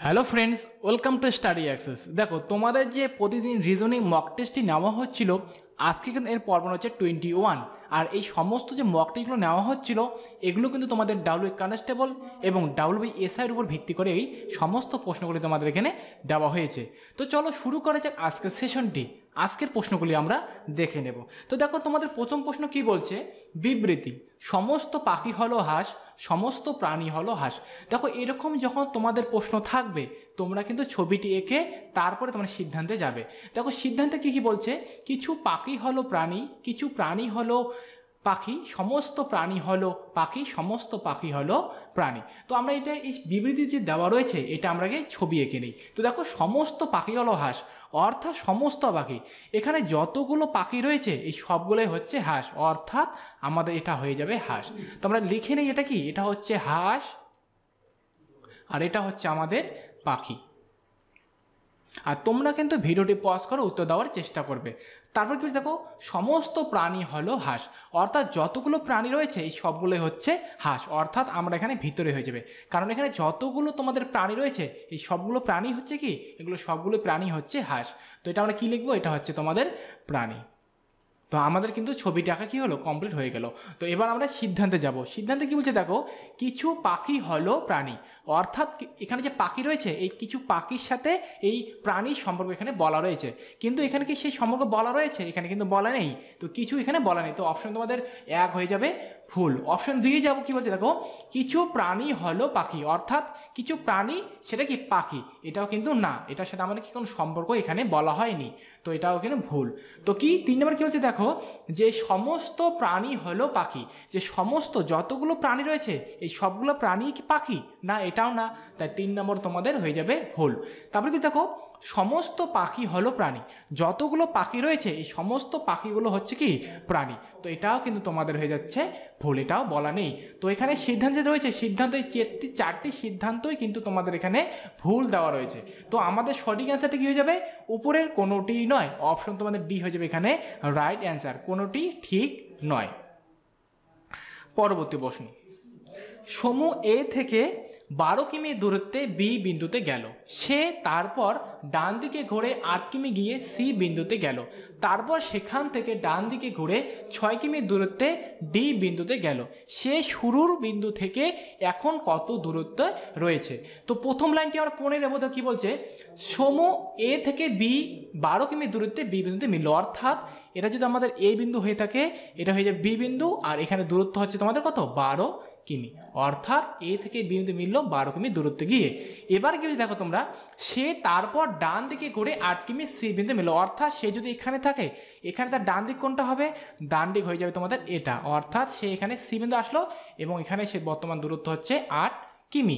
Hello friends, welcome to study access. দেখো, তোমাদের যে প্রতিদিন রিজনিং মক টেস্টটি নেওয়া হচ্ছিল, আজকে কিন্তু এর পর্ব হচ্ছে 21। আর এই সমস্ত যে মক টেস্টগুলো নেওয়া হচ্ছিল, এগুলো কিন্তু তোমাদের ডাব্লিউ কনস্টেবল এবং WBSIর উপর ভিত্তি করে এই সমস্ত প্রশ্নগুলি তোমাদের এখানে দেওয়া হয়েছে। তো চলো শুরু করা যাক আজকের সেশনটি। আজকের প্রশ্নগুলি আমরা দেখে নেব। তো দেখো, তোমাদের প্রথম প্রশ্ন কি বলছে, বিবৃতি সমস্ত পাখি হলো হাঁস, সমস্ত প্রাণী হলো হাঁস। দেখো, এরকম যখন তোমাদের প্রশ্ন থাকবে, তোমরা কিন্তু ছবিটি এঁকে তারপরে তোমরা সিদ্ধান্তে যাবে। দেখো, সিদ্ধান্তে কি কি বলছে, কিছু পাখি হলো প্রাণী, কিছু প্রাণী হলো পাখি, সমস্ত প্রাণী হলো পাখি, সমস্ত পাখি হলো প্রাণী। তো আমরা এটা এই বিবৃতি যে দেওয়া রয়েছে, এটা আমরা ছবি এঁকে নিই। তো দেখো, সমস্ত পাখি হলো হাঁস অর্থাৎ সমস্ত পাখি, এখানে যতগুলো পাখি রয়েছে এই সবগুলোই হচ্ছে হাঁস, অর্থাৎ আমাদের এটা হয়ে যাবে হাঁস। তো আমরা লিখে নিই, এটা কি, এটা হচ্ছে হাঁস আর এটা হচ্ছে আমাদের পাখি। আর তোমরা কিন্তু ভিডিওটি পজ করে উত্তর দেওয়ার চেষ্টা করবে। তারপর কি দেখো, সমস্ত প্রাণী হলো হাঁস অর্থাৎ যতগুলো প্রাণী রয়েছে এই সবগুলোই হচ্ছে হাঁস, অর্থাৎ আমরা এখানে ভিতরে হয়ে যাবে, কারণ এখানে যতগুলো তোমাদের প্রাণী রয়েছে এই সবগুলো প্রাণী হচ্ছে কি, এগুলো সবগুলো প্রাণী হচ্ছে হাঁস। তো এটা আমরা কি লিখবো, এটা হচ্ছে তোমাদের প্রাণী। তো আমাদের কিন্তু ছবিটি আঁকা কি হলো, কমপ্লিট হয়ে গেল। তো এবার আমরা সিদ্ধান্তে যাব। সিদ্ধান্তে কি বলছে দেখো, কিছু পাখি হলো প্রাণী, অর্থাৎ এখানে যে পাখি রয়েছে এই কিছু পাখির সাথে এই প্রাণীর সম্পর্ক এখানে বলা রয়েছে, কিন্তু এখানে কি সেই সম্পর্ক বলা রয়েছে, এখানে কিন্তু বলা নেই। তো কিছু এখানে বলা নেই, তো অপশন তোমাদের এক হয়ে যাবে ভুল। অপশন 2 যাবো, কি বলছে দেখো, কিছু প্রাণী হলো পাখি, অর্থাৎ কিছু প্রাণী সেটা কি পাখি, এটাও কিন্তু না, এটার সাথে আমাদের কি কোনো সম্পর্ক এখানে বলা হয়নি, তো এটাও কিন্তু ভুল। তো কি 3 নম্বর কি বলছে দেখো, যে সমস্ত প্রাণী হলো পাখি, যে সমস্ত যতগুলো প্রাণী রয়েছে এই সবগুলো প্রাণী কি পাখি, না এটাও না, তাই 3 নম্বর তোমাদের হয়ে যাবে ভুল। তারপরে কি দেখো, সমস্ত পাখি হলো প্রাণী, যতগুলো পাখি রয়েছে এই সমস্ত পাখিগুলো হচ্ছে কি প্রাণী, তো এটাও কিন্তু তোমাদের হয়ে যাচ্ছে ভুল, এটাও বলা নেই। তো এখানে সিদ্ধান্ত রয়েছে, সিদ্ধান্ত এই চারটি সিদ্ধান্তই কিন্তু তোমাদের এখানে ভুল দেওয়া রয়েছে। তো আমাদের সঠিক অ্যান্সারটা কি হয়ে যাবে, উপরের কোনোটি নয়, অপশন তোমাদের ডি হয়ে যাবে এখানে রাইট অ্যান্সার, কোনোটি ঠিক নয়। পরবর্তী প্রশ্ন, সমু এ থেকে 12 কিমি দূরত্বে বি বিন্দুতে গেল, সে তারপর ডান দিকে ঘুরে 8 কিমি গিয়ে সি বিন্দুতে গেল, তারপর সেখান থেকে ডান দিকে ঘুরে 6 কিমি দূরত্বে ডি বিন্দুতে গেল, সে শুরুর বিন্দু থেকে এখন কত দূরত্বে রয়েছে। তো প্রথম লাইনটি আমরা পড়ে নেব। তো কি বলছে, সমু এ থেকে বি 12 কিমি দূরত্বে বি বিন্দুতে মিলল, অর্থাৎ এটা যদি আমাদের এ বিন্দু হয়ে থাকে, এটা হয়ে যাবে বি বিন্দু, আর এখানে দূরত্ব হচ্ছে তোমাদের কত, 12 কিমি, অর্থাৎ এ থেকে বি বিন্দু মিলল 12 কিমি দূরত্বে গিয়ে। এবার কি দেখো তোমরা, সে তারপর ডান দিকে ঘুরে 8 কিমি সি বিন্দু মিলল, অর্থাৎ সে যদি এখানে থাকে, এখানে তার ডান দিক কোনটা হবে, ডান দিক হয়ে যাবে তোমাদের এটা, অর্থাৎ সে এখানে সি বিন্দু আসলো এবং এখানে সে বর্তমান দূরত্ব হচ্ছে 8 কিমি।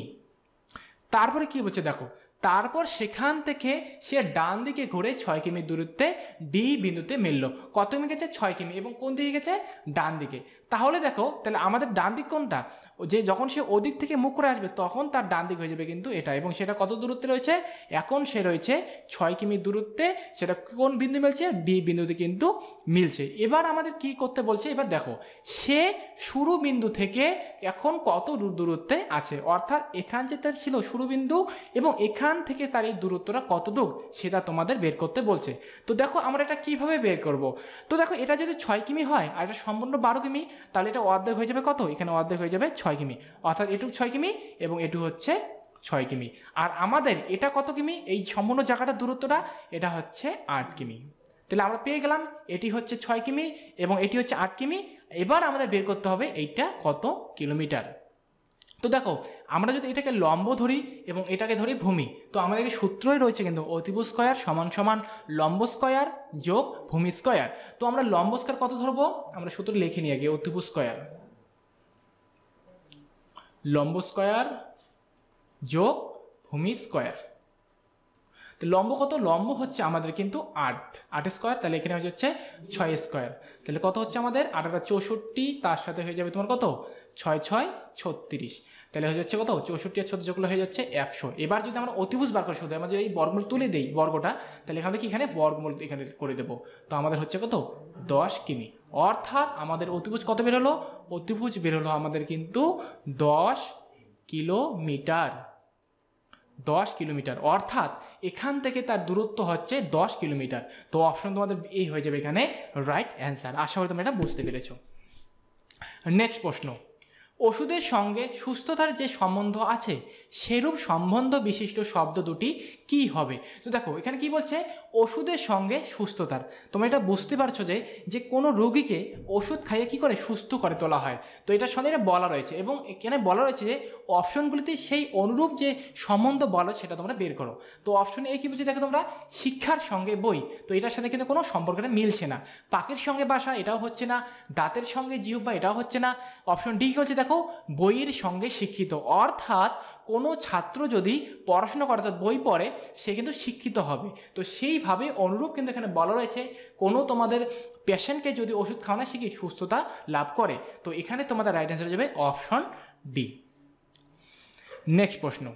তারপরে কি বলছে দেখো, তারপর সেখান থেকে সে ডান দিকে ঘুরে 6 কিমি দূরত্বে ডি বিন্দুতে মিলল, কত কিমি গেছে, 6 কিমি, এবং কোন দিকে গেছে, ডান দিকে। তাহলে দেখো, তাহলে আমাদের ডান দিক কোনটা, যে যখন সে ওদিক থেকে মুখ করে আসবে তখন তার ডান দিক হয়ে যাবে কিন্তু এটা, এবং সেটা কত দূরত্বে রয়েছে, এখন সে রয়েছে 6 কিমি দূরত্বে, সেটা কোন বিন্দু মিলছে, ডি বিন্দুতে কিন্তু মিলছে। এবার আমাদের কি করতে বলছে, এবার দেখো সে শুরু বিন্দু থেকে এখন কত দূরত্বে আছে, অর্থাৎ এখান যে তার ছিল শুরু বিন্দু এবং এখান থেকে তার এই দূরত্বটা কত দূর সেটা তোমাদের বের করতে বলছে। তো দেখো আমরা এটা কিভাবে বের করব, তো দেখো এটা যদি 6 কিমি হয় আর এটা সম্পূর্ণ 12 কিমি, তাহলে এটা অর্ধেক হয়ে যাবে কত, এখানে অর্ধেক হয়ে যাবে 6 কিমি, অর্থাৎ এটুক 6 কিমি এবং এটু হচ্ছে 6 কিমি। আর আমাদের এটা কত কিমি, এই সম্পূর্ণ জায়গাটার দূরত্বটা এটা হচ্ছে 8 কিমি। তাহলে আমরা পেয়ে গেলাম এটি হচ্ছে 6 কিমি এবং এটি হচ্ছে 8 কিমি। এবার আমাদের বের করতে হবে এইটা কত কিলোমিটার। তো দেখো, আমরা যদি এটাকে লম্ব ধরি এবং এটাকে ধরি ভূমি, তো আমাদের সূত্রই রয়েছে কিন্তু অতিভুজ স্কয়ার সমান সমান লম্ব স্কয়ার যোগ ভূমি স্কয়ার। তো আমরা লম্ব স্কয়ার কত ধরবো, আমরা সূত্র লিখে নিয়ে গিয়ে অতিভুজ স্কয়ার, লম্ব স্কয়ার যোগ ভূমি স্কয়ার। তো লম্ব কত, লম্ব হচ্ছে আমাদের কিন্তু 8 স্কয়ার, তাহলে এখানে হয়ে যাচ্ছে 6 স্কয়ার, তাহলে কত হচ্ছে আমাদের 8 64, তার সাথে হয়ে যাবে তোমার কত 6 6 36, তাহলে হয়ে যাচ্ছে কত 64 আর 36 যোগগুলো হয়ে যাচ্ছে 100। এবার যদি আমরা অতিভুজ বার করে শুধু আমরা যদি এই বর্গমূল তুলে দিই বর্গটা, তাহলে এখানে কি এখানে বর্গমূল এখানে করে দেবো, তো আমাদের হচ্ছে কত 10 কিমি, অর্থাৎ আমাদের অতিভুজ কত বেরোলো, অতিভুজ বেরোলো আমাদের কিন্তু 10 কিলোমিটার। 10 কিলোমিটার, অর্থাৎ এখান থেকে তার দূরত্ব হচ্ছে 10 কিলোমিটার। তো অপশন তোমাদের এই হয়ে যাবে এখানে রাইট অ্যান্সার। আশা করি তোমরা এটা বুঝতে পেরেছো। নেক্সট প্রশ্ন, ওষুধের সঙ্গে সুস্থতার যে সম্বন্ধ আছে সেরূপ সম্বন্ধ বিশিষ্ট শব্দ দুটি কি হবে? তো দেখো এখানে কি বলছে, ওষুধের সঙ্গে সুস্থতার। তোমরা এটা বুঝতে পারছো যে কোনো রোগীকে ওষুধ খাইয়ে কি করে সুস্থ করে তোলা হয়। তো এটার সঙ্গে এটা বলা রয়েছে এবং এখানে বলা রয়েছে যে অপশনগুলিতে সেই অনুরূপ যে সম্বন্ধ বলো সেটা তোমরা বের করো। তো অপশন এ কি বলছে দেখো তোমরা, শিক্ষার সঙ্গে বই, তো এটার সাথে কিন্তু কোনো সম্পর্কটা মিলছে না। পাখির সঙ্গে বাসা, এটাও হচ্ছে না। দাঁতের সঙ্গে জিহ্বা, এটাও হচ্ছে না। অপশন ডি কি হচ্ছে দেখো, বইয়ের সঙ্গে শিক্ষিত, অর্থাৎ কোনো ছাত্র যদি পড়াশোনা করে অর্থাৎ বই পড়ে সে কিন্তু শিক্ষিত হবে। তো সেইভাবে অনুরূপ কিন্তু এখানে বলা রয়েছে কোনো তোমাদের পেশেন্টকে যদি ওষুধ খাওয়ানো শিখে সুস্থতা লাভ করে। তো এখানে তোমাদের রাইট অ্যান্সার হয়ে যাবে অপশন ডি। নেক্সট প্রশ্ন,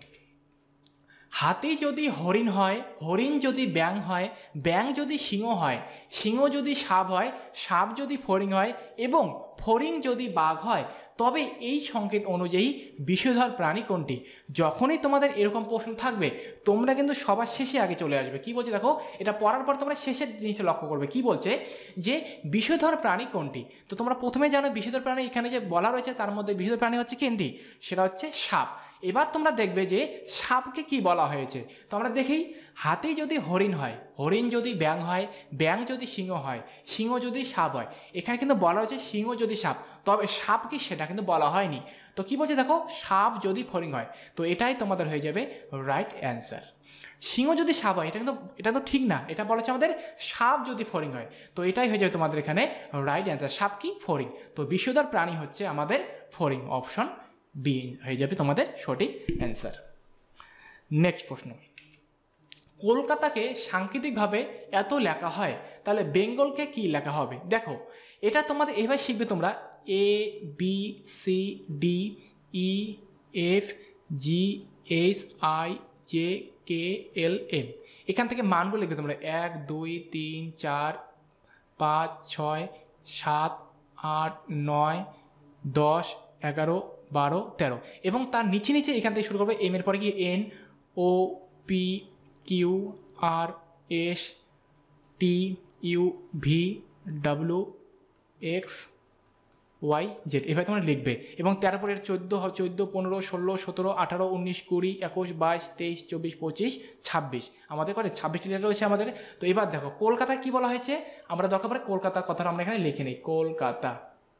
হাতি যদি হরিণ হয়, হরিণ যদি ব্যাঙ হয়, ব্যাঙ যদি সিংহ হয়, সিংহ যদি সাপ হয়, সাপ যদি ফড়িং হয় এবং ফড়িং যদি বাঘ হয়, তবে এই সংকেত অনুযায়ী বিষধর প্রাণী কোনটি? যখনই তোমাদের এরকম প্রশ্ন থাকবে তোমরা কিন্তু সবার শেষে আগে চলে আসবে। কি বলছে দেখো, এটা পড়ার পর তোমরা শেষের জিনিসটা লক্ষ্য করবে। কি বলছে যে বিষধর প্রাণী কোনটি? তো তোমরা প্রথমে জানো বিষধর প্রাণী এখানে যে বলা রয়েছে তার মধ্যে বিষধর প্রাণী হচ্ছে কোনটি, সেটা হচ্ছে সাপ। এবার তোমরা দেখবে যে সাপকে কি বলা হয়েছে। তো আমরা দেখি, হাতি যদি হরিণ হয়, হরিণ যদি ব্যাঙ হয়, ব্যাঙ যদি সিংহ হয়, সিংহ যদি সাপ হয়, এখানে কিন্তু বলা হয়েছে সিংহ যদি সাপ, তবে সাপ কি সেটা কিন্তু বলা হয়নি। তো কি বলছে দেখো, সাপ যদি ফড়িং হয়, তো এটাই তোমাদের হয়ে যাবে রাইট অ্যান্সার। সিংহ যদি সাপ হয় এটা তো ঠিক না, এটা বলা হচ্ছে আমাদের সাপ যদি ফড়িং হয়, তো এটাই হয়ে যাবে তোমাদের এখানে রাইট অ্যান্সার। সাপ কি ফড়িং, তো বিষধর প্রাণী হচ্ছে আমাদের ফড়িং, অপশন বি হয়ে যাবে তোমাদের সঠিক অ্যান্সার। নেক্সট প্রশ্ন, কলকাতাকে সাংকেতিকভাবে এত লেখা হয়, তাহলে বেঙ্গলকে কি লেখা হবে? দেখো এটা তোমাদের এভাবে শিখবে তোমরা, A B C D E F G H I J K L M, এখান থেকে মানগুলো লিখবে তোমরা 1 2 3 4 5 6 7 8 9 10 11 12 13 এবং তার নিচে নিচে এখান থেকে শুরু করবে। এম এর পরে কি N O P Q R S T U V W X Y Z, এভাবে তোমরা লিখবে। এবং তারপর এর 14 15 16 17 18 19 20 21 22 23 24 25 26 আমাদের করে 26টি লেটার রয়েছে আমাদের। তো এবার দেখো কলকাতা কি বলা হয়েছে, আমরা দরকার পড়ে কলকাতা কথাটা আমরা এখানে লিখে নিই, কলকাতা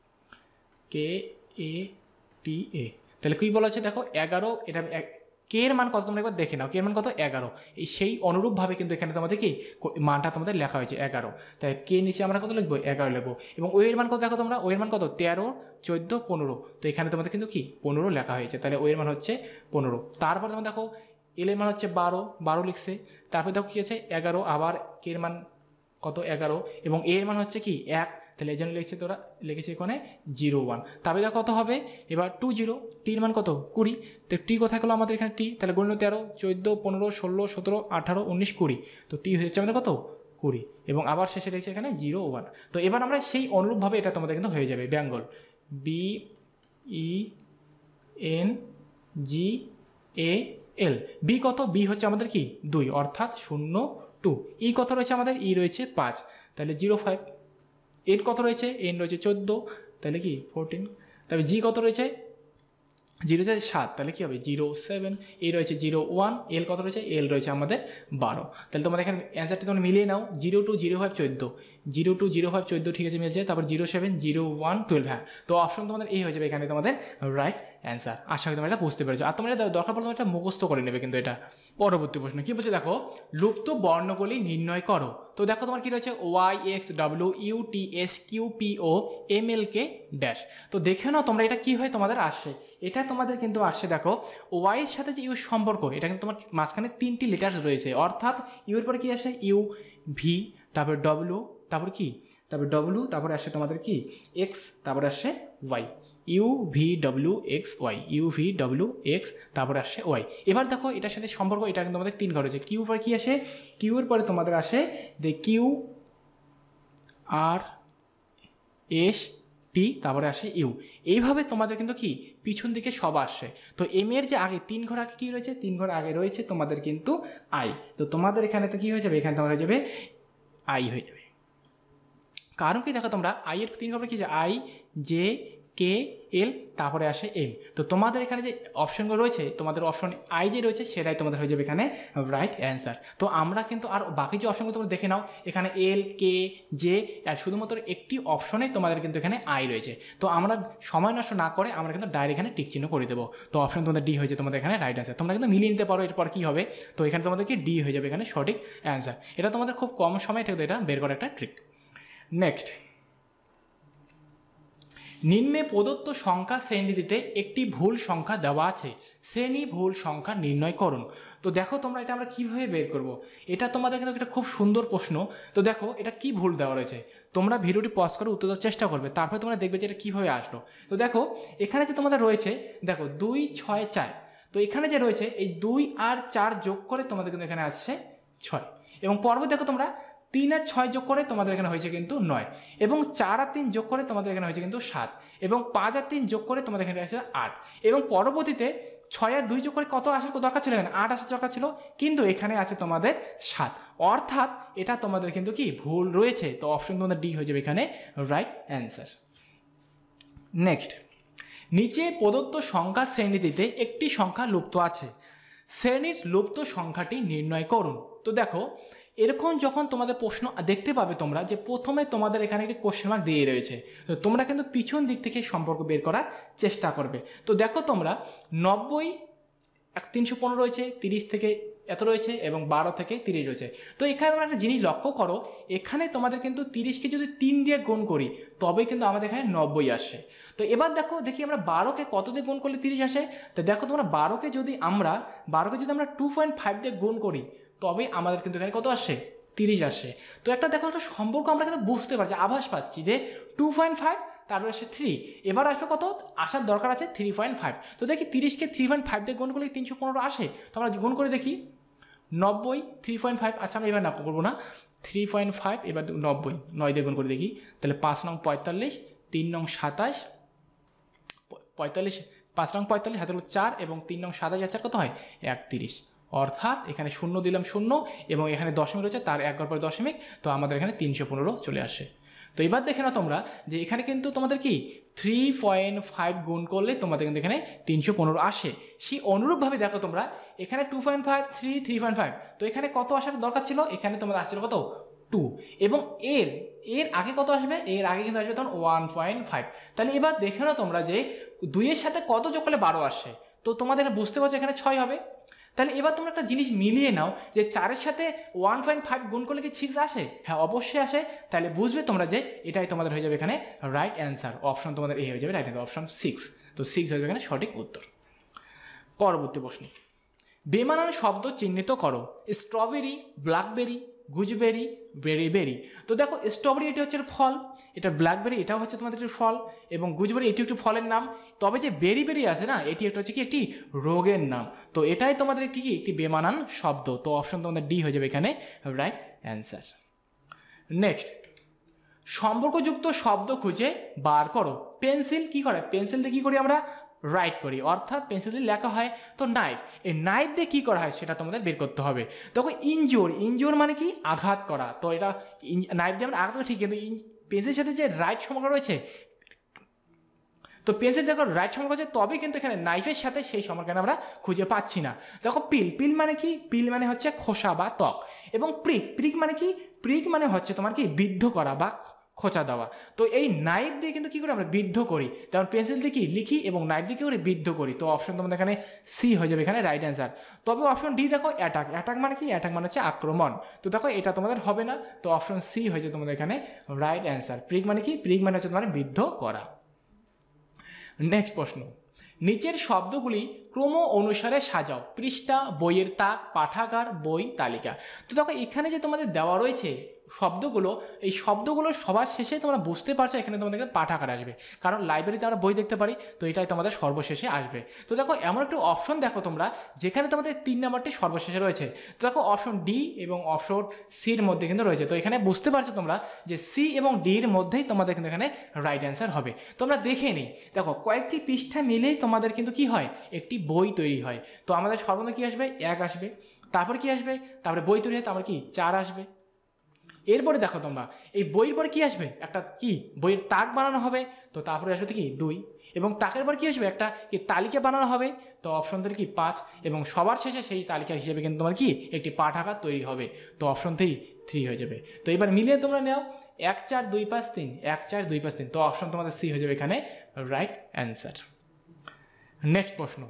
কে এ টি এ, তাহলে কী বলা হচ্ছে দেখো 11, এটা কে এর মান কত তোমরা একবার দেখে নাও, কে এর মান কত 11, এই সেই অনুরূপভাবে কিন্তু এখানে তোমাদের কি মানটা তোমাদের লেখা হয়েছে 11, তাই কে নিচে আমরা কত লিখবো 11 লিখবো। এবং ওই এর মান কত দেখো তোমরা, ওই এর মান কত 13 14 15, তো এখানে তোমাদের কিন্তু কি 15 লেখা হয়েছে, তাহলে ওই এর মান হচ্ছে 15। তারপর তোমরা দেখো এল এর মান হচ্ছে 12 লিখছে, তারপর দেখো কী আছে 11, আবার কে এর মান কত 11 এবং এর মান হচ্ছে কি 1, তাহলে এই জন্য লিখছে তোরা লিখেছে এখানে 01। তারপরে দেখো কত হবে এবার 20, টির মান কত 20, তো টি কোথায় গেলো আমাদের এখানে টি, তাহলে গুণ 13 14 15 16 17 18 19 20, তো টি হচ্ছে আমাদের কত 20 এবং আবার শেষে লিখছে এখানে 01। তো এবার আমরা সেই অনুরূপভাবে এটা তোমাদের কিন্তু হয়ে যাবে Bengal, B E N G A L. B কত, বি হচ্ছে আমাদের কি 2 অর্থাৎ 0 2। ই কত রয়েছে আমাদের, ই রয়েছে 5, তাহলে 05। এন কত রয়েছে, এন রয়েছে 14, তাহলে কি 14। তবে জি কত রয়েছে, জি রয়েছে 7, তাহলে কী হবে 07। এ রয়েছে 01, এল কত রয়েছে, এল রয়েছে আমাদের 12। তাহলে তোমাদের এখানে অ্যান্সারটি তোমরা মিলিয়ে নাও, 02 05 14, 02 05 14 ঠিক আছে মিলছে, তারপর 07 01 12, হ্যাঁ। তো অপশন তোমাদের এই হয়ে যাবে এখানে তোমাদের রাইট অ্যান্সার। আশা করি তোমরা এটা বুঝতে পেরেছো। আর তোমরা এটা দরকার পড়লে তোমরা এটা মুখস্থ করে নেবে কিন্তু এটা। পরবর্তী প্রশ্ন কী বলছে দেখো, লুপ্ত বর্ণগুলি নির্ণয় করো। তো দেখো তোমার কী রয়েছে Y X W U T S Q P O M L K dash. তো দেখে নাও তোমরা এটা কী হয় তোমাদের আসে, এটা তোমাদের কিন্তু আসে দেখো ওয়াইয়ের সাথে যে ইউ সম্পর্ক, এটা কিন্তু তোমার মাঝখানে 3টি লেটার রয়েছে, অর্থাৎ ইউর পরে কী আসে ইউ ভি, তারপর ডব্লিউ, তারপর কি তারপর ডব্লিউ, তারপরে আসে তোমাদের কি এক্স, তারপরে আসে Y, U V W X Y, U V W X, তারপরে আসে ওয়াই। এবার দেখো এটার সাথে সম্পর্ক, এটা কিন্তু তোমাদের 3 ঘর রয়েছে। কিউর পরে কী আসে, কিউর পরে তোমাদের আসে কিউ আর এস টি টি, তারপরে আসে ইউ। এইভাবে তোমাদের কিন্তু কি পিছন দিকে সব আসছে। তো এম এর যে আগে 3 ঘর আগে কী রয়েছে, 3 ঘর আগে রয়েছে তোমাদের কিন্তু আই। তো তোমাদের এখানে তো কী হয়ে যাবে, এখানে তোমার হয়ে যাবে আই হয়ে যাবে। কারণ কি দেখো তোমরা আই এর 3 ঘর কি যে আই, জে, কে, এল, তারপরে আসে এম। তো তোমাদের এখানে যে অপশনগুলো রয়েছে, তোমাদের অপশন আই যে রয়েছে সেটাই তোমাদের হয়ে যাবে এখানে রাইট অ্যান্সার। তো আমরা কিন্তু আর বাকি যে অপশনগুলো তোমরা দেখে নাও, এখানে এল, কে, জে, আর শুধুমাত্র একটি অপশনে তোমাদের কিন্তু এখানে আই রয়েছে। তো আমরা সময় নষ্ট না করে আমরা কিন্তু ডাইরেক্ট এখানে টিক চিহ্ন করে দেবো। তো অপশন তোমাদের ডি হয়েছে তোমাদের এখানে রাইট অ্যান্সার। তোমরা কিন্তু মিলিয়ে নিতে পারো এরপর কী হবে। তো এখানে তোমাদেরকে ডি হয়ে যাবে এখানে সঠিক অ্যান্সার। এটা তোমাদের খুব কম সময় এটা বের করার একটা ট্রিক। নেক্সট, নিম্নে প্রদত্ত সংখ্যা শ্রেণীতে একটি ভুল সংখ্যা দেওয়া আছে, শ্রেণী ভুল সংখ্যা নির্ণয় করুন। তো দেখো তোমরা এটা আমরা কীভাবে বের করব, এটা তোমাদের কিন্তু একটা খুব সুন্দর প্রশ্ন। তো দেখো এটা কি ভুল দেওয়া রয়েছে, তোমরা ভিডিওটি পজ করে উত্তর দেওয়ার চেষ্টা করবে, তারপরে তোমরা দেখবে যে এটা কীভাবে আসলো। তো দেখো এখানে যে তোমাদের রয়েছে, দেখো 2, 6, 4। তো এখানে যে রয়েছে এই 2 আর 4 যোগ করে তোমাদের কিন্তু এখানে আসছে 6। এবং পরবর্তী দেখো তোমরা 3 আর 6 যোগ করে তোমাদের এখানে হয়েছে কিন্তু 9, এবং 4 আর 3 যোগ করে তোমাদের এখানে হয়েছে কিন্তু 7, এবং 5 আর 3 যোগ করে তোমাদের এখানে আছে 8, এবং পরবর্তীতে 6 আর 2 যোগ করে কত আসার দরকার ছিল, এখানে 8 আসার দরকার ছিল, কিন্তু এখানে আছে তোমাদের 7। অর্থাৎ এটা তোমাদের কিন্তু কি ভুল রয়েছে। তো অপশন তোমাদের ডি হয়ে যাবে এখানে রাইট অ্যান্সার। নেক্সট, নিচে প্রদত্ত সংখ্যা শ্রেণীতে একটি সংখ্যা লুপ্ত আছে, শ্রেণীর লুপ্ত সংখ্যাটি নির্ণয় করুন। তো দেখো এরকম যখন তোমাদের প্রশ্ন দেখতে পাবে তোমরা, যে প্রথমে তোমাদের এখানে একটি কোশ্চেন মার্ক দিয়ে রয়েছে, তো তোমরা কিন্তু পিছন দিক থেকে সম্পর্ক বের করার চেষ্টা করবে। তো দেখো তোমরা 90, 315 রয়েছে, 30 থেকে এত রয়েছে, এবং 12 থেকে 30 রয়েছে। তো এখানে তোমরা একটা জিনিস লক্ষ্য করো, এখানে তোমাদের কিন্তু 30কে যদি 3 দিয়ে গুণ করি তবেই কিন্তু আমাদের এখানে 90 আসে। তো এবার দেখি আমরা 12কে কত দিয়ে গুণ করলে 30 আসে। তো দেখো তোমরা 12কে যদি আমরা 2.5 দিয়ে গুণ করি তবে আমাদের কিন্তু এখানে কত আসে, 30 আসে। তো একটা দেখো একটা সম্পর্ক আমরা কিন্তু বুঝতে পারছি, আভাস পাচ্ছি যে 2.5 তারপরে আসে 3, এবার আসবে কত আসার দরকার আছে 3.5। তো দেখি 30কে 3.5 দিয়ে গুণ করলে 315 আসে। তো আমরা গুণ করে দেখি 90, 3.5, আচ্ছা আমরা এবার না করবো না, 3.5 এবার 90, 9 দিয়ে গুণ করে দেখি, তাহলে 5 নং 45, 3 নং 27, 45, 5 নং 45 হাতে 4, এবং 3 নং 27 যাচ্ছে কত হয় 31। অর্থাৎ এখানে 0 দিলাম 0, এবং এখানে দশমিক রয়েছে তার 1 ঘর পরে দশমিক, তো আমাদের এখানে 315 চলে আসে। তো এবার দেখে নাও তোমরা যে এখানে কিন্তু তোমাদের কি 3.5 গুণ করলে তোমাদের কিন্তু এখানে 315 আসে। সেই অনুরূপভাবে দেখো তোমরা এখানে 2.5, 3, 3.5, তো এখানে কত আসার দরকার ছিল, এখানে তোমাদের আসছিল কত 2, এবং এর আগে কত আসবে, এর আগে কিন্তু আসবে তখন 1.5। তাহলে এবার দেখে নাও তোমরা যে 2 এর সাথে কত যোগ করলে 12 আসে। তো তোমাদের বুঝতে পারছো এখানে 6 হবে। তাহলে এবার তোমরা একটা জিনিস মিলিয়ে নাও যে 4-এর সাথে 1.5 গুণ করলে কি 6 আসে, হ্যাঁ অবশ্যই আসে। তাহলে বুঝবে তোমরা যে এটাই তোমাদের হয়ে যাবে এখানে রাইট অ্যান্সার। অপশন তোমাদের এ হয়ে যাবে রাইট অ্যান্সার, অপশন 6। তো 6 হয়ে যাবে এখানে সঠিক উত্তর। পরবর্তী প্রশ্ন, বেমানান শব্দ চিহ্নিত করো, স্ট্রবেরি, ব্ল্যাকবেরি, গুজবেরি, বেরি। তো দেখো স্ট্রবেরি এটি হচ্ছে ফল, এটা ব্ল্যাকবেরি এটাও হচ্ছে তোমাদের একটি ফল, এবং গুজবেরি এটি একটি ফলের নাম। তবে যে বেরি আছে না, এটি একটা হচ্ছে কি একটি রোগের নাম। তো এটাই তোমাদের একটি বেমানান শব্দ। তো অপশন তোমাদের ডি হয়ে যাবে এখানে রাইট অ্যান্সার। নেক্সট, সম্পর্কযুক্ত শব্দ খুঁজে বার করো। পেন্সিল কি করে, পেন্সিল দিয়ে কী করি আমরা রাইট করি, অর্থাৎ পেন্সিল দিয়ে লেখা হয়। তো নাইফ, এই নাইফ দিয়ে কী করা হয় সেটা তোমাদের বের করতে হবে। তখন ইনজোর মানে কি আঘাত করা। তো এটা নাইফ দিয়ে আমরা আঘাত করি ঠিক, কিন্তু পেন্সিলের সাথে যে রাইট সম্পর্ক রয়েছে, তো পেন্সিল যখন রাইট সম্পর্ক আছে তবে কিন্তু এখানে নাইফের সাথে সেই সম্পর্ক আমরা খুঁজে পাচ্ছি না। দেখো পিল মানে কি, পিল মানে হচ্ছে খোসা বা ত্বক, এবং প্রিক মানে কি, প্রিক মানে হচ্ছে তোমার কি বিদ্ধ করা বা খোঁচা দেওয়া। তো এই নাইফ দিয়ে কিন্তু কী করে আমরা বিদ্ধ করি, তেমন পেন্সিল দিয়ে কি লিখি এবং নাইফ দিয়ে কী করে বিদ্ধ করি। তো অপশন তোমাদের এখানে সি হয়ে যাবে এখানে রাইট অ্যান্সার। তবে অপশন ডি দেখো অ্যাটাক মানে কি, অ্যাটাক মানে হচ্ছে আক্রমণ। তো দেখো এটা তোমাদের হবে না, তো অপশন সি হয়ে যাবে তোমাদের এখানে রাইট অ্যান্সার। প্রিক মানে কি, প্রিক মানে হচ্ছে তোমার বিদ্ধ করা। নেক্সট প্রশ্ন, নিচের শব্দগুলি ক্রম অনুসারে সাজাও, পৃষ্ঠা, বইয়ের তাক, পাঠাগার, বই, তালিকা। তো দেখো এখানে যে তোমাদের দেওয়া রয়েছে শব্দগুলো, এই শব্দগুলো সবার শেষে তোমরা বুঝতে পারছো এখানে তোমাদের পাঠ আকারে আসবে, কারণ লাইব্রেরিতে আমরা বই দেখতে পারি, তো এটাই তোমাদের সর্বশেষে আসবে। তো দেখো এমন একটা অপশন দেখো তোমরা যেখানে তোমাদের 3 নাম্বারটি সর্বশেষে রয়েছে। তো দেখো অপশন ডি এবং অপশন সির মধ্যে কিন্তু রয়েছে। তো এখানে বুঝতে পারছো তোমরা যে সি এবং ডির মধ্যেই তোমাদের কিন্তু এখানে রাইট অ্যান্সার হবে। তোমরা দেখে নিই, দেখো কয়েকটি পৃষ্ঠা মিলেই তোমাদের কিন্তু কি হয়, একটি বই তৈরি হয়। তো আমাদের সর্বনিম্ন কি আসবে, 1 আসবে, তারপর কি আসবে, তারপরে বই তৈরি হয়, তারপর কি 4 আসবে। এরপরে দেখো তোমরা এই বইয়ের পরে কি আসবে, একটা কি বইয়ের তাক বানানো হবে, তো তারপরে আসবে কি 2, এবং তাকের পর কি আসবে, একটা কি তালিকা বানানো হবে, তো অপশন 3 কি 5, এবং সবার শেষে সেই তালিকা হিসেবে কিন্তু তোমার কি একটি পাঠাগার তৈরি হবে, তো অপশন 3 হয়ে যাবে। তো এবার মিলিয়ে তোমরা নাও 1 4 2 5 3, 1 4 2 5 3, তো অপশন তোমাদের সি হয়ে যাবে এখানে রাইট অ্যান্সার। নেক্সট প্রশ্ন,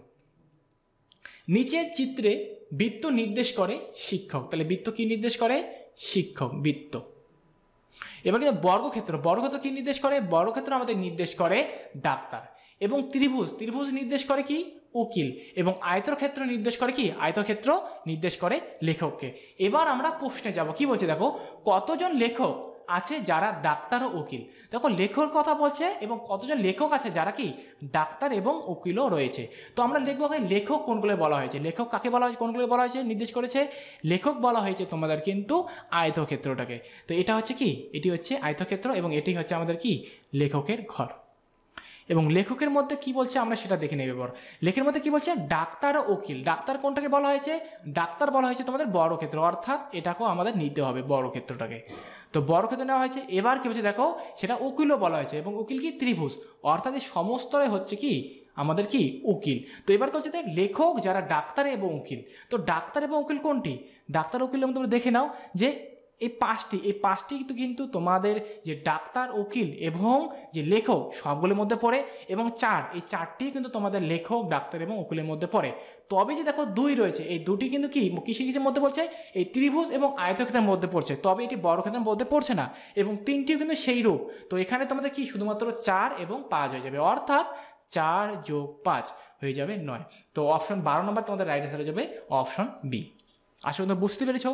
নিচের চিত্রে বৃত্ত নির্দেশ করে শিক্ষক, তাহলে বৃত্ত কি নির্দেশ করে, শিক্ষক বৃত্ত। এবার কিন্তু বর্গক্ষেত্র, বর্গক্ষেত্র কি নির্দেশ করে, বর্গক্ষেত্র আমাদের নির্দেশ করে ডাক্তার। এবং ত্রিভুজ, ত্রিভুজ নির্দেশ করে কি উকিল। এবং আয়তক্ষেত্র নির্দেশ করে কি, আয়তক্ষেত্র নির্দেশ করে লেখককে। এবার আমরা প্রশ্নে যাব, কি বলছে দেখো, কতজন লেখক আছে যারা ডাক্তার ও উকিল। দেখো লেখকের কথা বলছে এবং কতজন লেখক আছে যারা কি ডাক্তার এবং উকিলও রয়েছে। তো আমরা লিখবো লেখক কোনগুলো বলা হয়েছে, লেখক কাকে বলা হয়েছে, কোনগুলো বলা হয়েছে নির্দেশ করেছে, লেখক বলা হয়েছে তোমাদের কিন্তু আয়তক্ষেত্রটাকে। তো এটা হচ্ছে কি, এটি হচ্ছে আয়তক্ষেত্র এবং এটি হচ্ছে আমাদের কি লেখকের ঘর। এবং লেখকের মধ্যে কি বলছে আমরা সেটা দেখে নেব। এবার লেখের মধ্যে কি বলছে, ডাক্তার ও উকিল। ডাক্তার কোনটাকে বলা হয়েছে, ডাক্তার বলা হয়েছে তোমাদের বর্গক্ষেত্র, অর্থাৎ এটাকেও আমাদের নিতে হবে বর্গক্ষেত্রটাকে। তো বর্গক্ষেত্র নেওয়া হয়েছে। এবার কি বলছে দেখো, সেটা উকিলও বলা হয়েছে এবং উকিল কি ত্রিভুজ, অর্থাৎ এই সমস্তটাই হচ্ছে কি আমাদের কি উকিল। তো এবার বলছে লেখক যারা ডাক্তার এবং উকিল। তো ডাক্তার এবং উকিল কোনটি, ডাক্তার উকিল তোমরা দেখে নাও যে এই পাঁচটি কিন্তু তোমাদের যে ডাক্তার উকিল এবং যে লেখক সবগুলোর মধ্যে পড়ে, এবং এই চারটি কিন্তু তোমাদের লেখক ডাক্তার এবং উকিলের মধ্যে পড়ে। তবে যে দেখো 2 রয়েছে, এই দুটি কিন্তু কি কিসের মধ্যে পড়ছে, এই ত্রিভুজ এবং আয়তক্ষেত্রের মধ্যে পড়ছে, তবে এটি বর্গক্ষেত্রের মধ্যে পড়ছে না। এবং 3টিও কিন্তু সেই রূপ। তো এখানে তোমাদের কি শুধুমাত্র 4 এবং 5 হয়ে যাবে, অর্থাৎ 4 + 5 হয়ে যাবে 9। তো অপশন 12 নম্বর তোমাদের রাইট অ্যান্সার হয়ে যাবে অপশন বি। আসলে তোমরা বুঝতে পেরেছো।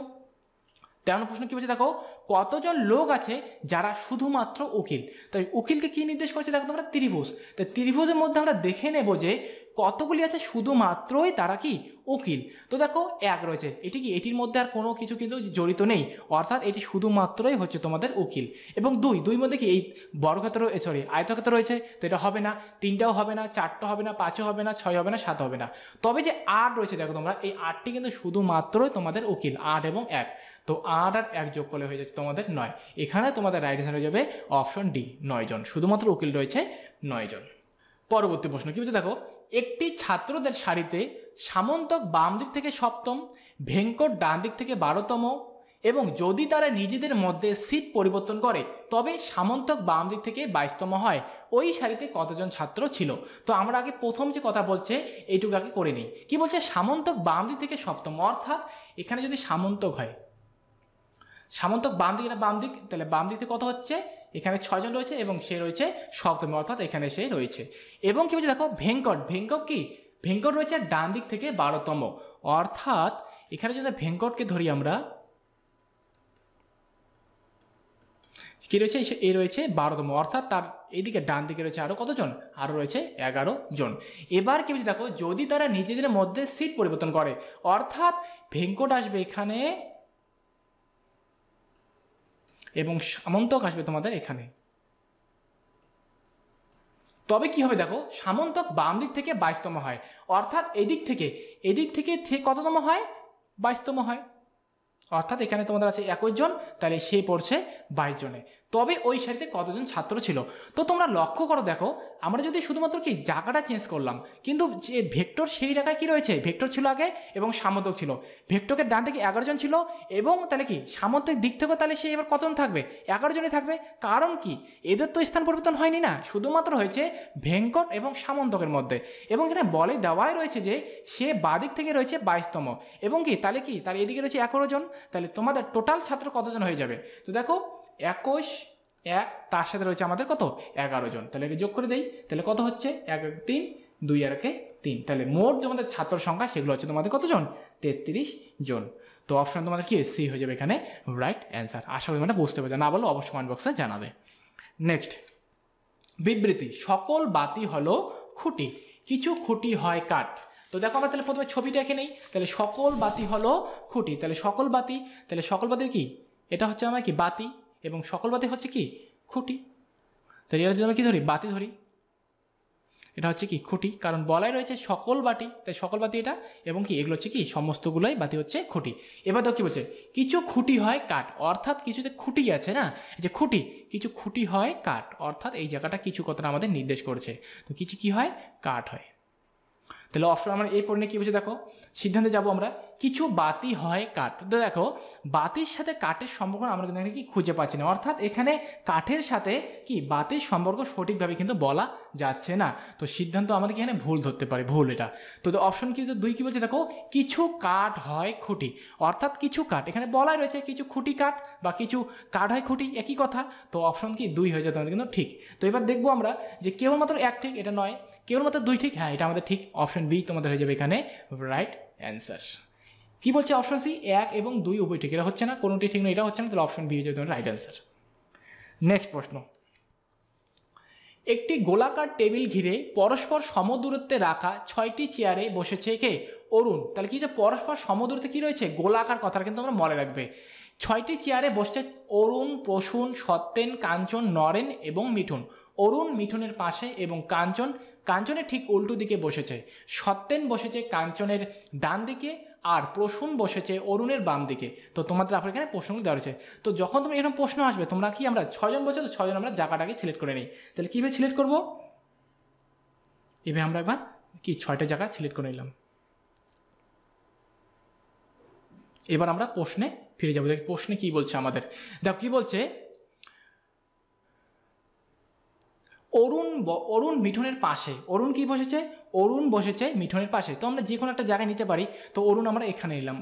13 প্রশ্ন কি বলছে দেখো, কতজন লোক আছে যারা শুধুমাত্র উকিল। তাই উকিলকে কি নির্দেশ করছে দেখো তোমরা, ত্রিভুজ। তাই ত্রিভুজের মধ্যে আমরা দেখে নেব যে কতগুলি আছে শুধুমাত্রই তারা কি উকিল। তো দেখো 1 রয়েছে, এটি কি এটির মধ্যে আর কোনো কিছু কিন্তু জড়িত নেই, অর্থাৎ এটি শুধুমাত্রই হচ্ছে তোমাদের উকিল। এবং 2 মধ্যে কি এই বর্গক্ষেত্র আয়তক্ষেত্র রয়েছে, তো এটা হবে না, 3টাও হবে না, 4টা হবে না, 5ও হবে না, 6 হবে না, 7 হবে না। তবে যে 8 রয়েছে দেখো তোমরা, এই 8টি কিন্তু শুধুমাত্রই তোমাদের উকিল, 8 এবং 1। তো 8 আর 1 যোগ করলে হয়ে যাচ্ছে তোমাদের 9। এখানে তোমাদের রাইট অ্যান্সার হয়ে যাবে অপশন ডি, 9 জন, শুধুমাত্র উকিল রয়েছে 9 জন। পরবর্তী প্রশ্ন কি বলছে দেখো, একটি ছাত্রদের সারিতে সামন্তক বাম দিক থেকে 7ম, ভেঙ্কট ডান দিক থেকে 12তম, এবং যদি তারা নিজেদের মধ্যে সিট পরিবর্তন করে তবে সামন্তক বাম দিক থেকে 22তম হয়, ওই সারিতে কতজন ছাত্র ছিল। তো আমরা আগে প্রথম যে কথা বলছে এইটুকু আগে করে নিই। কি বলছে, সামন্তক বাম দিক থেকে 7ম, অর্থাৎ এখানে যদি সামন্তক হয়, সামন্তক বাম দিক না বাম দিক, তাহলে বাম দিক থেকে কত হচ্ছে, এখানে 6 জন রয়েছে এবং সে রয়েছে 7ম, অর্থাৎ এখানে সে রয়েছে। এবং কি বলছে দেখো, ভেঙ্কট কি ভেঙ্কট রয়েছে ডান দিক থেকে 12তম, অর্থাৎ এখানে যদি ভেঙ্কটকে ধরি আমরা, কি রয়েছে, এ রয়েছে 12তম, অর্থাৎ তার এইদিকে ডান দিকে রয়েছে আরো কতজন, আরো রয়েছে 11 জন। এবার কি বলছে দেখো, যদি তারা নিজেদের মধ্যে সিট পরিবর্তন করে, অর্থাৎ ভেঙ্কট আসবে এখানে এবং সামন্তক আসবে তোমাদের এখানে। তবে কি হবে দেখো, সামন্তক বাম দিক থেকে 22তম হয়, অর্থাৎ এদিক থেকে কততম হয়, 22তম হয়, অর্থাৎ এখানে তোমাদের আছে 21 জন, তাহলে সে পড়ছে 22 জনে। তবে ওই সারিতে কতজন ছাত্র ছিল। তো তোমরা লক্ষ্য করো দেখো, আমরা যদি শুধুমাত্র কি জায়গাটা চেঞ্জ করলাম, কিন্তু যে ভেক্টর সেই জায়গায় কি রয়েছে, ভেক্টর ছিল আগে এবং সামন্তক ছিল। ভেক্টরের ডান দিকে 11 জন ছিল, এবং তাহলে কি সামন্তক দিক থেকে তাহলে সে এবার কতজন থাকবে, 11 জনই থাকবে। কারণ কি এদের তো স্থান পরিবর্তন হয়নি না, শুধুমাত্র হয়েছে ভেঙ্কট এবং সামন্তকের মধ্যে। এবং এখানে বলে দেওয়াই রয়েছে যে সে বাদিক থেকে রয়েছে 22তম, এবং কি তাহলে এদিকে রয়েছে 11 জন, তাহলে তোমাদের টোটাল ছাত্র কতজন হয়ে যাবে। তো দেখো 21 1 তার সাথে রয়েছে আমাদের কত 11 জন, তাহলে এটা যোগ করে দেই, তাহলে কত হচ্ছে 1 3 2 আর 3, তাহলে মোট তোমাদের ছাত্র সংখ্যা সেগুলো হচ্ছে তোমাদের কতজন? 33 জন। তো অপশন তোমাদের কি সি হয়ে যাবে এখানে রাইট অ্যান্সার। আশা করি মানে বুঝতে পারছো, না বলো অবশ্যই কমেন্ট বক্সে জানাবে। নেক্সট বিবৃতি, সকল বাতি হলো খুঁটি, কিছু খুঁটি হয় কাঠ। তো দেখো আমরা তাহলে প্রথমে ছবিটা এঁকে নেই, তাহলে সকল বাতি হলো খুঁটি, তাহলে সকল বাতির কি এটা হচ্ছে আমার কি বাতি, এবং সকল বাতি হচ্ছে কি খুঁটি, তাহলে এর জন্য কি ধরি বাতি ধরি, এটা হচ্ছে কি খুঁটি, কারণ বলাই রয়েছে সকল বাতি, তাই সকল বাতি এটা, এবং কি এগুলো হচ্ছে কি সমস্তগুলোই বাতি হচ্ছে খুঁটি। এবার তো কি বলছে কিছু খুঁটি হয় কাঠ, অর্থাৎ কিছুতে খুঁটি আছে না, এই যে খুঁটি, কিছু খুঁটি হয় কাঠ, অর্থাৎ এই জায়গাটা কিছু কথাটা আমাদের নির্দেশ করছে। তো কিছু কি হয় কাঠ হয়, তাহলে অপশন আমরা এই পড়লে কি বলছে দেখো, সিদ্ধান্তে যাব আমরা, কিছু বাতি হয় কাঠ। তো দেখো বাতির সাথে কাঠের সম্পর্ক আমরা কিন্তু এখানে কি খুঁজে পাচ্ছি না, অর্থাৎ এখানে কাঠের সাথে কি বাতির সম্পর্ক সঠিকভাবে কিন্তু বলা যাচ্ছে না। তো সিদ্ধান্ত আমাদের এখানে ভুল ধরতে পারে, ভুল এটা। তো অপশন কি 2 কি বলছে দেখো, কিছু কাঠ হয় খুঁটি, অর্থাৎ কিছু কাঠ, এখানে বলাই রয়েছে কিছু খুঁটি কাঠ বা কিছু কাঠ হয় খুঁটি, একই কথা। তো অপশন কি 2 হয়ে যাবে আমাদের কিন্তু ঠিক। তো এবার দেখবো আমরা যে কেবলমাত্র 1 ঠিক, এটা নয়, কেবলমাত্র 2 ঠিক, হ্যাঁ এটা আমাদের ঠিক, অপশন বি তোমাদের হয়ে যাবে এখানে রাইট অ্যান্সার। কি বলছে অপশন সি 1 এবং 2 উভয় ঠিক, এটা হচ্ছে না, কোনোটি ঠিক নয়, এটা হচ্ছে না, তাহলে অপশন বি হয়ে যাবে তোমার রাইট অ্যান্সার। নেক্সট প্রশ্ন, একটি গোলাকার টেবিল ঘিরে পরস্পর সমদূরত্বে রাখা 6টি চেয়ারে বসেছে কে? অরুণ। তাহলে কি যে পরস্পর সমদূরত্বে কি রয়েছে গোলাকার, কথাটা কিন্তু আমরা মনে রাখবে। 6টি চেয়ারে বসছে অরুণ, প্রসূন, সত্যেন, কাঞ্চন, নরেন এবং মিঠুন। অরুণ মিঠুনের পাশে এবং কাঞ্চনের ঠিক উল্টো দিকে বসেছে। সত্যেন বসেছে কাঞ্চনের ডান দিকে, আর প্রসূন বসেছে অরুণের বাম দিকে। তো তোমাদের আপনার এখানে প্রশ্নগুলো দেওয়া রয়েছে। তো যখন তুমি এরকম প্রশ্ন আসবে, তোমরা কি আমরা 6 জন বলছো, তো 6 জন আমরা জায়গাটাকে সিলেক্ট করে নিই। তাহলে কীভাবে সিলেক্ট করবো, এভাবে আমরা একবার কি 6টা জায়গা সিলেক্ট করে নিলাম। এবার আমরা প্রশ্নে ফিরে যাবো, দেখ প্রশ্নে কি বলছে আমাদের। দেখো কি বলছে, অরুণ মিঠুনের পাশে, অরুণ কি বসেছে, অরুণ বসেছে মিঠুনের পাশে। তো আমরা যে কোনো একটা জায়গায় নিতে পারি, তো অরুণ আমরা এখানে নিলাম,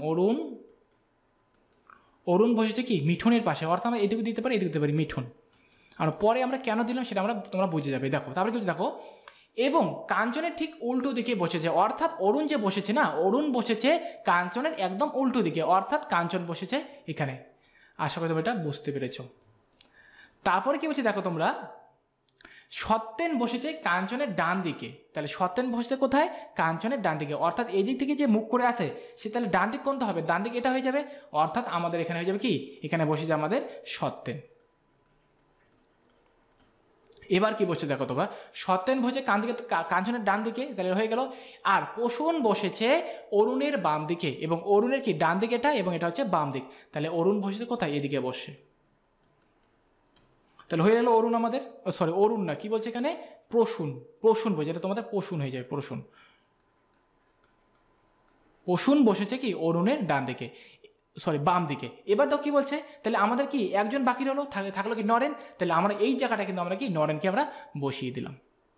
অরুণ বসেছে কি মিঠুনের পাশে, অর্থাৎ আমরা এদিকে দিতে পারি, এদিকে দিতে পারি মিঠুন। আর পরে আমরা কেন দিলাম সেটা তোমরা বুঝে যাবে। দেখো তারপরে কিছু দেখো, এবং কাঞ্চনের ঠিক উল্টো দিকে বসেছে, অর্থাৎ অরুণ যে বসেছে না, অরুণ বসেছে কাঞ্চনের একদম উল্টো দিকে, অর্থাৎ কাঞ্চন বসেছে এখানে। আশা করি তোমরা এটা বুঝতে পেরেছ। তারপরে কি বলছে দেখো তোমরা, সত্যেন বসেছে কাঞ্চনের ডান দিকে। তাহলে সত্যেন বসেছে কোথায়? কাঞ্চনের ডান দিকে, অর্থাৎ এই দিক থেকে যে মুখ করে আছে সে তাহলে ডান দিক কোনটা হবে? ডান দিক এটা হয়ে যাবে, অর্থাৎ আমাদের এখানে হয়ে যাবে কি, এখানে বসে যাবে আমাদের সত্যেন। এবার কি বসছে দেখো তোমরা, সত্যেন বসে কাঞ্চনের ডান দিকে, তাহলে হয়ে গেল। আর প্রসূন বসেছে অরুণের বাম দিকে, এবং অরুণের কি ডান দিকে এটা, এবং এটা হচ্ছে বাম দিক, তাহলে অরুণ বসেছে কোথায়? এদিকে বসে। তাহলে হয়ে গেল অরুণ আমাদের, সরি অরুণ না, কি বলছে এখানে প্রসূন বলছে, এটা তোমাদের প্রসূন হয়ে যায়, প্রসূন বসেছে কি অরুণের ডান দিকে, সরি বাম দিকে। এবার তো কি বলছে, তাহলে আমাদের কি একজন বাকি রলো, থাকলো কি নরেন, তাহলে আমরা এই জায়গাটা কিন্তু আমরা কি নরেনকে আমরা বসিয়ে দিলাম।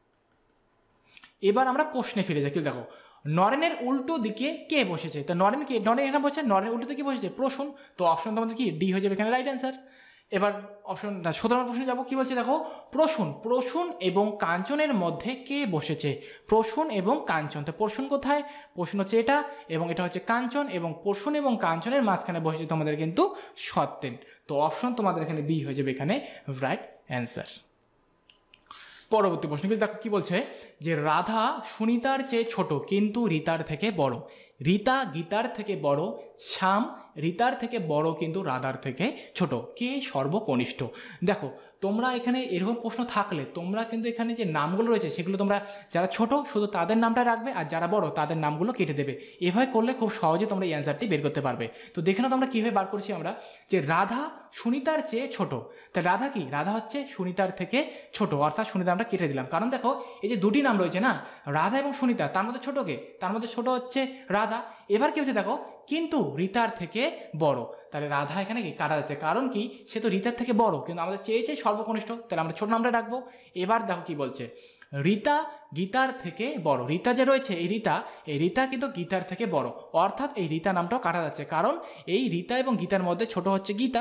এবার আমরা প্রশ্নে ফিরে যাই, দেখো নরেনের উল্টো দিকে কে বসেছে, তো নরেন এখানে বসেছে, নরেনের উল্টো দিকে বসেছে প্রসূন। তো অপশন তোমাদের কি ডি হয়ে যাবে এখানে রাইট অ্যান্সার। এবার অপশন 17 প্রশ্নে যাবো, কি বলছে দেখো, প্রসূন এবং কাঞ্চনের মধ্যে কে বসেছে? প্রসূন এবং কাঞ্চন। তো প্রসূন কোথায়? প্রসূন হচ্ছে এটা, এবং এটা হচ্ছে কাঞ্চন, এবং প্রসূন এবং কাঞ্চনের মাঝখানে বসেছে তোমাদের কিন্তু সত্যেন। তো অপশন তোমাদের এখানে বি হয়ে যাবে এখানে রাইট অ্যান্সার। পরবর্তী প্রশ্ন দেখো কি বলছে, যে রাধা সুনিতার চেয়ে ছোট কিন্তু রীতার থেকে বড়, রীতা গীতার থেকে বড়, শ্যাম রীতার থেকে বড় কিন্তু রাধার থেকে ছোট, কে সর্বকনিষ্ঠ? দেখো তোমরা এখানে এরকম প্রশ্ন থাকলে তোমরা কিন্তু এখানে যে নামগুলো রয়েছে সেগুলো তোমরা যারা ছোট শুধু তাদের নামটা রাখবে, আর যারা বড় তাদের নামগুলো কেটে দেবে। এভাবে করলে খুব সহজে তোমরা এই অ্যান্সারটি বের করতে পারবে। তো দেখে নাও তোমরা কীভাবে বার করছি আমরা, যে রাধা সুনিতার চেয়ে ছোট, তা রাধা কি, রাধা হচ্ছে সুনিতার থেকে ছোট, অর্থাৎ সুনিতা আমরা কেটে দিলাম। কারণ দেখো এই যে দুটি নাম রয়েছে না, রাধা এবং সুনিতা, তার মধ্যে ছোট কে? তার মধ্যে ছোট হচ্ছে রাধা। এবার কি হচ্ছে দেখো, কিন্তু রীতার থেকে বড়, তাহলে রাধা এখানে কি কাটা যাচ্ছে, কারণ কি সে তো রীতার থেকে বড়, কিন্তু আমাদের চেয়েছে সর্বকনিষ্ঠ, তাহলে আমরা ছোট নামটা রাখবো। এবার দেখো কি বলছে, রীতা গীতার থেকে বড়, রীতা যে রয়েছে এই রীতা কিন্তু গীতার থেকে বড়, অর্থাৎ এই রীতা নামটাও কাটা যাচ্ছে, কারণ এই রীতা এবং গীতার মধ্যে ছোট হচ্ছে গীতা।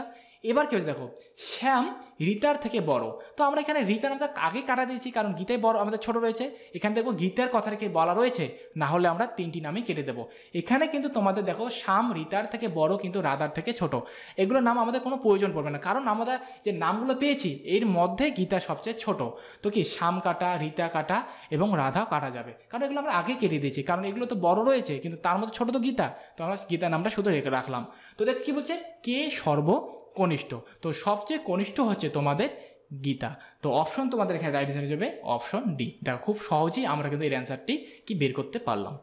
এবার কি হচ্ছে দেখো, শ্যাম রিতার থেকে বড়। তো আমরা এখানে রিতার আমরা আগে কাটা দিয়েছি, কারণ গীতায় বড় আমাদের ছোট রয়েছে। এখানে দেখো গীতার কথা কি বলা রয়েছে, না হলে আমরা 3টি নামই কেটে দেবো। এখানে কিন্তু তোমাদের দেখো শ্যাম রিতার থেকে বড় কিন্তু রাধার থেকে ছোট, এগুলো নাম আমাদের কোনো প্রয়োজন পড়বে না, কারণ আমরা যে নামগুলো পেয়েছি এর মধ্যে গীতা সবচেয়ে ছোট। তো কি শ্যাম কাটা, রিতা কাটা এবং রাধাও কাটা যাবে, কারণ এগুলো আমরা আগে কেটে দিয়েছি, কারণ এগুলো তো বড় রয়েছে কিন্তু তার মধ্যে ছোট তো গীতা, তো আমরা গীতা নামটা শুধু রেখে রাখলাম। তো দেখো কি বলছে, কে সর্বকনিষ্ঠ, তো সবচেয়ে কনিষ্ঠ হচ্ছে তোমাদের গীতা। তো অপশন তোমাদের এখানে রাইট অ্যান্সার যাবে অপশন ডি। দেখো খুব সহজেই আমরা কিন্তু এর অ্যান্সারটি কি বের করতে পারলাম।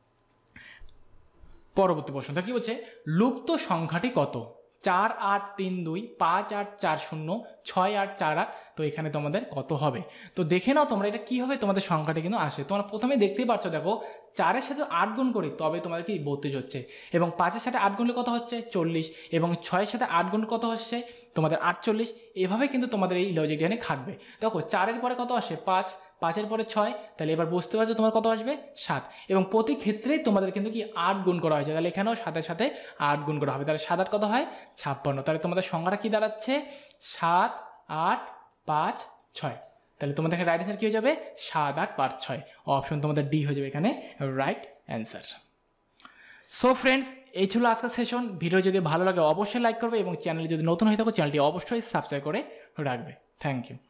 পরবর্তী প্রশ্নটা কি বলছে, লুপ্ত সংখ্যাটি কত? 4 8 3 2, 5 8 4 0, 6 8 4 8। তো এখানে তোমাদের কত হবে? তো দেখে নাও তোমরা এটা কি হবে, তোমাদের সংখ্যাটা কিন্তু আসে। তোমরা প্রথমে দেখতেই পারছো, দেখো 4-এর সাথে 8 গুণ করি তবে তোমাদের কি 32 হচ্ছে, এবং 5-এর সাথে 8 গুণলে কত হচ্ছে 40, এবং 6-এর সাথে 8 গুণ কত হচ্ছে তোমাদের 48। এভাবে কিন্তু তোমাদের এই লজিকটা এখানে খাটবে। দেখো 4-এর পরে কত আসে 5, 5-এর পরে 6, তাহলে এবার বুঝতে পারছো তোমার কত আসবে 7, এবং প্রতি ক্ষেত্রেই তোমাদের কিন্তু কি 8 গুণ করা হয়েছে, তাহলে এখানেও 7-এর সাথে 8 গুণ করা হবে, তাহলে 7 8 কত হয় 56। তাহলে তোমাদের সংখ্যাটা কি দাঁড়াচ্ছে 7 8 5 6। তাহলে তোমাদের এখানে রাইট অ্যান্সার কী হয়ে যাবে 7 8 5 6, অপশন তোমাদের ডি হয়ে যাবে এখানে রাইট অ্যান্সার। সো ফ্রেন্ডস, এই ছিল আজকের সেশন। ভিডিও যদি ভালো লাগে অবশ্যই লাইক করবে, এবং চ্যানেলে যদি নতুন হয়ে থাকো চ্যানেলটি অবশ্যই সাবস্ক্রাইব করে রাখবে। Thank you.